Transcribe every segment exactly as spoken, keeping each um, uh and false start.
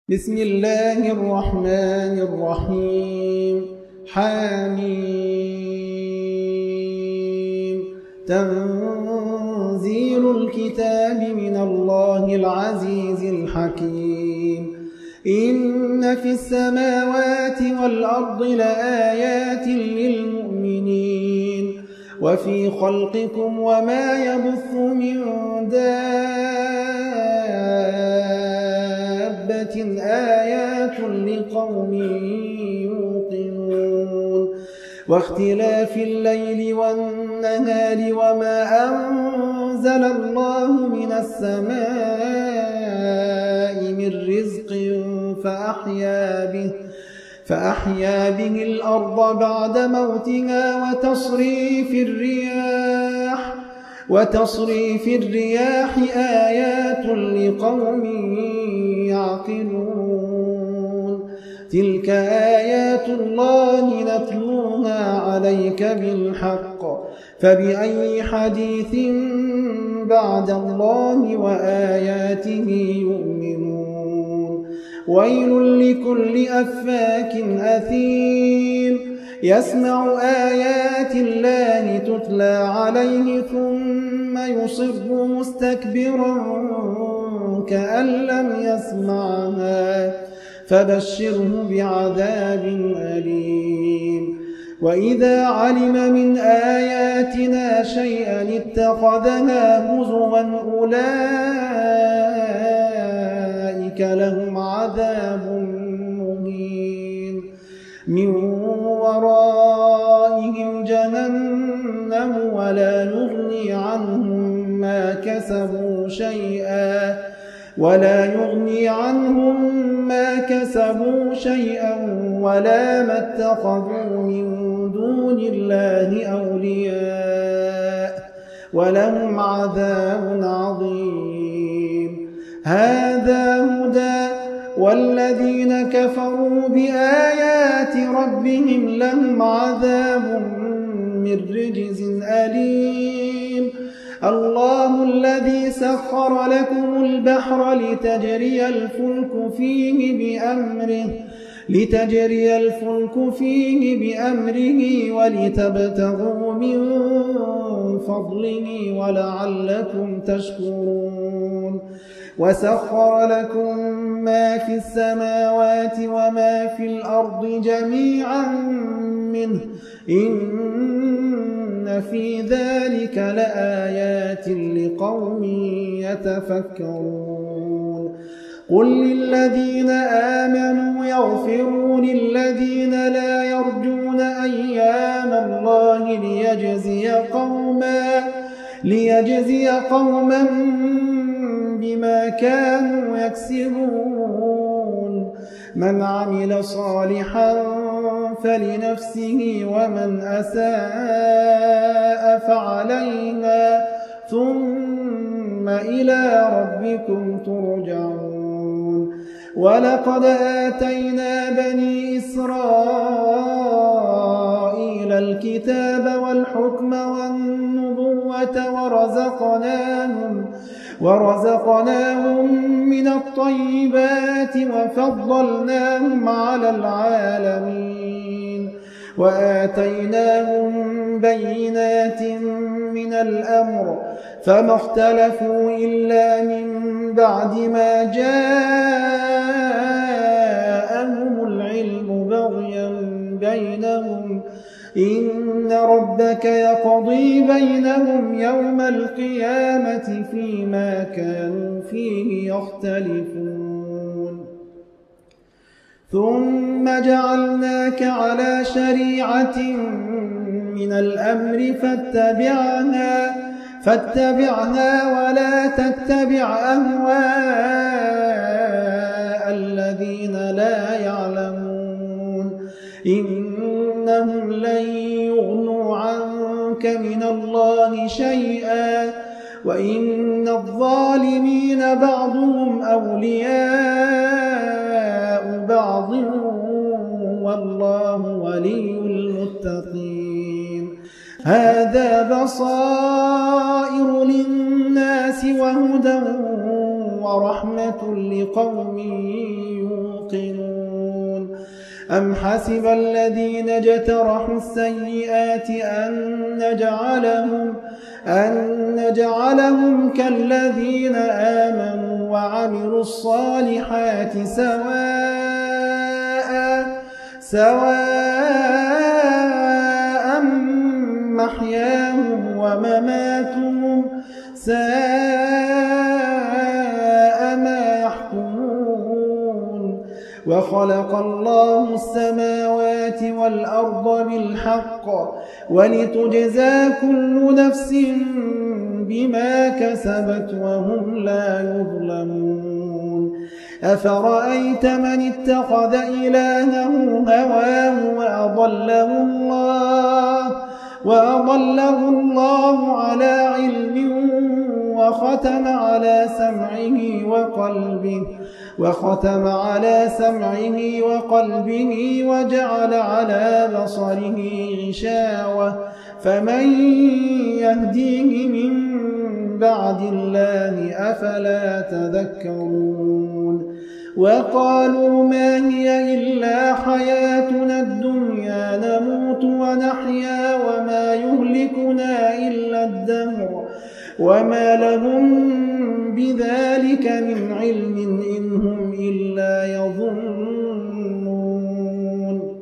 بسم الله الرحمن الرحيم. حميم. تنزيل الكتاب من الله العزيز الحكيم. إن في السماوات والأرض لآيات للمؤمنين وفي خلقكم وما يبث من دابة آيات لقوم يوقنون واختلاف الليل والنهار وما أنزل الله من السماء من رزق فأحيا به فأحيا به الأرض بعد موتها وتصريف الرياح وتصريف الرياح آيات لقوم يعقلون. تلك آيات الله نتلوها عليك بالحق فبأي حديث بعد الله وآياته يؤمنون. ويل لكل أفاك أثيم يسمع آيات الله تتلى عليه ثم يصر مستكبرا كأن لم يسمعها فبشره بعذاب أليم. وإذا علم من آياتنا شيئا اتخذها هزوا أولئك لهم عذاب مهين من ورائهم جهنم ولا يغني عنهم ما كسبوا شيئا ولا يغني عنهم ما كسبوا شيئا ولا ما اتخذوا من دون الله أولياء ولهم عذاب عظيم. هذا هدى والذين كفروا بآيات ربهم لهم عذاب من رجز أليم. الله الذي سخر لكم البحر لتجري الفلك فيه بأمره لتجري الفلك فيه بأمره ولتبتغوا من فضله ولعلكم تشكرون. وسخر لكم ما في السماوات وما في الأرض جميعا منه إن في ذلك لآيات لقوم يتفكرون. قل للذين آمنوا يغفروا للذين لا يرجون أيام الله ليجزي قوما ليجزي قوما بما كانوا يكسبون. من عمل صالحا فلنفسه ومن أساء فعليها ثم إلى ربكم ترجعون. ولقد آتينا بني إسرائيل الكتاب والحكم والنبوة ورزقناهم ورزقناهم من الطيبات وفضلناهم على العالمين وآتيناهم بينات من الأمر فما اختلفوا إلا من بعد ما جاءهم العلم بغيا بينهم إن ربك يقضي بينهم يوم القيامة فيما كانوا فيه يختلفون. ثم جعلناك على شريعة من الأمر فاتبعها فاتبعها ولا تتبع أهواء الذين لا يعلمون إنهم لن يغنوا عنك من الله شيئا وإن الظالمين بعضهم أولياء بعض والله ولي المتقين. هذا بصائر للناس للناس وهدى ورحمة لقوم يوقنون أم حسب الذين اجترحوا السيئات أن نجعلهم, أن نجعلهم كالذين آمنوا وعملوا الصالحات سواء سواء محياهم ومماتهم ساء ما يحكمون وخلق الله السماوات والأرض بالحق ولتجزى كل نفس بما كسبت وهم لا يظلمون أفرأيت من اتخذ إلهه هواه وأضله الله وأضله الله على علم وختم على سمعه وقلبه وختم على سمعه وقلبه وجعل على بصره غشاوة فمن يهديه من بعد الله أفلا تذكرون وقالوا ما هي إلا حياتنا الدنيا نموت ونحيا وما يهلكنا إلا الدهر وما لهم بذلك من علم إن هم إلا يظنون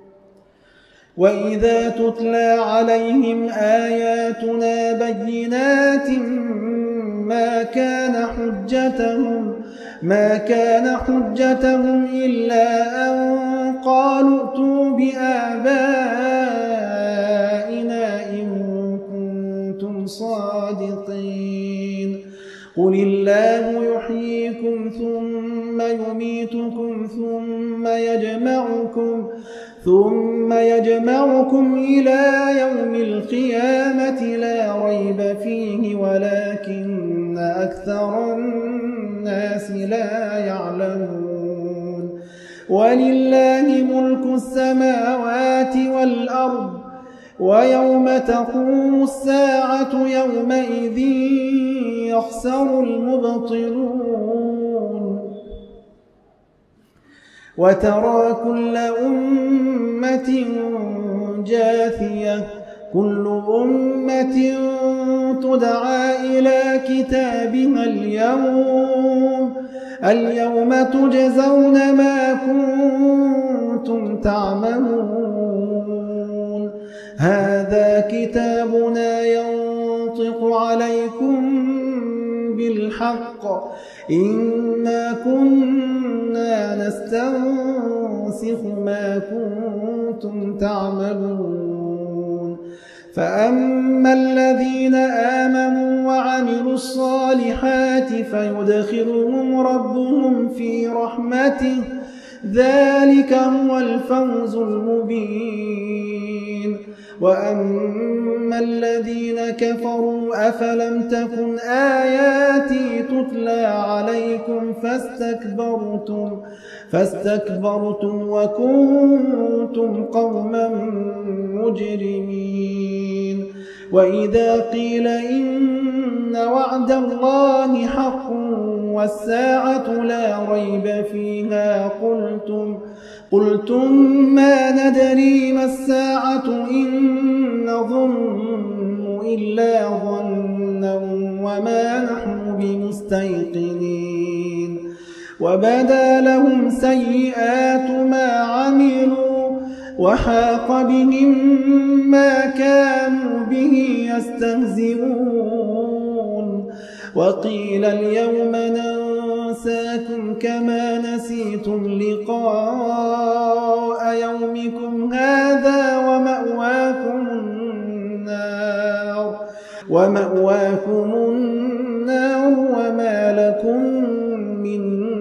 وإذا تتلى عليهم آياتنا بينات ما كان حجتهم ما كان حجتهم إلا أن قالوا ائتوا بآبائنا إن كنتم صادقين قل الله يحييكم ثم يميتكم ثم يجمعكم ثم يجمعكم إلى يوم القيامة لا ريب فيه ولكن أكثر الناس لا يعلمون ولله ملك السماوات والأرض ويوم تقوم الساعة يومئذ يخسر المبطلون وترى كل أمة جاثية كل أمة تدعى إلى كتابها اليوم اليوم تجزون ما كنتم تعملون هذا كتابنا ينطق عليكم بالحق إنا كنا نستنسخ ما كنتم تعملون فأما الذين آمنوا وعملوا الصالحات فيدخلهم ربهم في رحمته ذلك هو الفوز المبين وأما الذين كفروا أفلم تكن آياتي تتلى عليكم فاستكبرتم فاستكبرتم وكنتم قوما مجرمين وإذا قيل إن وعد الله حق والساعة لا ريب فيها قلتم قلتم ما ندري ما الساعة إن نظن إلا ظنا وما نحن بمستيقنين وبدا لهم سيئات ما عملوا وحاق بهم ما كانوا به يستهزئون وقيل اليوم ننساكم كما نسيتم لقاء يومكم هذا ومأواكم النار ومأواكم النار وما لكم من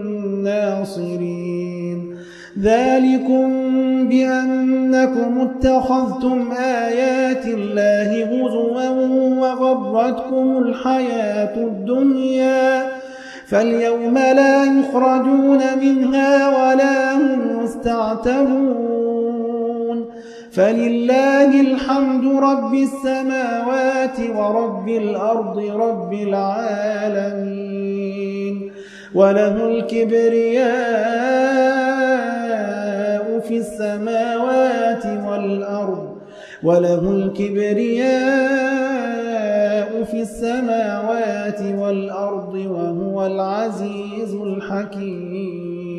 ناصرين ذلكم بأنكم اتخذتم آيات الله هزوا وغرتكم الحياة الدنيا فاليوم لا يخرجون منها ولا هم يستعتبون فلله الحمد رب السماوات ورب الأرض رب العالمين وله الكبرياء في السماوات والأرض وله الكبرياء في السماوات والأرض وهو العزيز الحكيم